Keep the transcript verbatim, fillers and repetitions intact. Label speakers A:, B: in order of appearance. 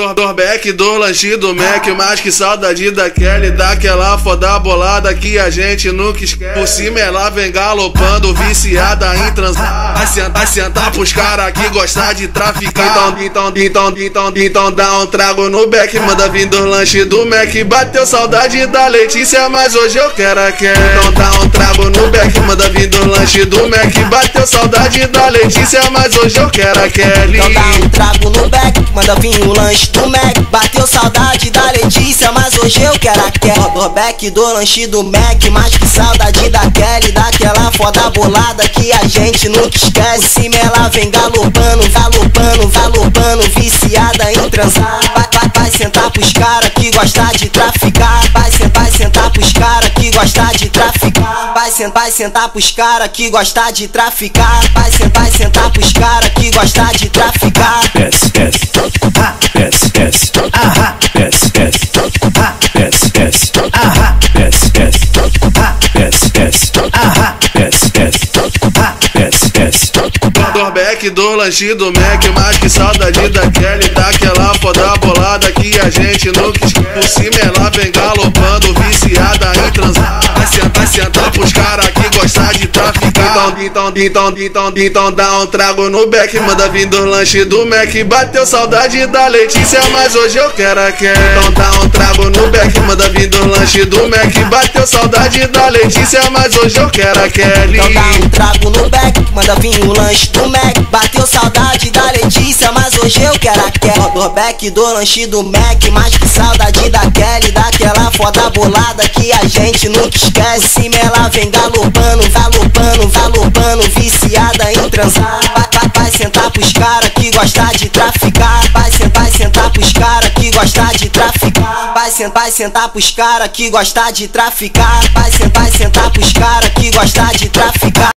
A: Dorbeck do lanche do Mac, mas que saudade da Kelly, daquela foda bolada que a gente nunca esquece. Por cima ela vem galopando, viciada em transar. Vai sentar, vai sentar pros cara que gosta de traficar. Então, então, então, então, então dá um trago no beck, manda vir do lanche do Mac. Bateu saudade da Letícia, mas hoje eu quero a Kelly. Então dá um trago no beck, manda vir do lanche do Mac. Bateu saudade da Letícia, mas hoje eu quero a Kelly.
B: Então dá um trago no beck, manda vir o lanche do Mac. Bateu saudade da Letícia, mas hoje eu quero a Kelly. Dorbeck do lanche do Mac, mas que saudade da Kelly, daquela foda bolada que a gente nunca esquece. Se ela vem galopando, galopando, galopando, viciada em transar. Vai, vai, vai sentar pros cara que gosta de traficar. Vai sentar, vai sentar pros cara que gosta de traficar. Vai sentar, vai sentar pros cara que gosta de traficar. Vai sentar, vai sentar pros cara que gosta de traficar.
C: Yes, yes, ha, yes, yes, aha, yes, yes, ha, yes, yes, aha, yes, yes, ha, yes, yes, aha, yes, yes, ha, yes, yes.
A: Dorbeck do lanche do Mac, mas que saudade da Kelly, daquela foda bolada que a gente nunca esquece. Por cima ela vem galopando, viciada em transar. Vai sentar, vai sentar pros cara que gosta de traficar. Então, então, então, então dá um trago no beck, manda vir do lanche do Mac. Bateu saudade da Letícia, mas hoje eu quero a Kelly. Então dá um trago no beck, manda vir do lanche do Mac. Bateu saudade da Letícia, mas hoje eu quero a Kelly.
B: Então dá um trago no beck, manda vir o lanche do Mac. Bateu saudade da Letícia, mas hoje eu quero a Kelly. Dorbeck do lanche do Mac, mas que saudade da Kelly, daquela foda bolada que a gente nunca esquece. Se ela vem galopando, galopando, galopando, viciada em transar. Vai, vai, vai sentar pros cara que gosta de traficar. Vai sentar, vai sentar pros cara que gosta de traficar. Vai sentar, vai sentar pros cara que gosta de traficar. Vai sentar, vai sentar pros cara que gosta de traficar.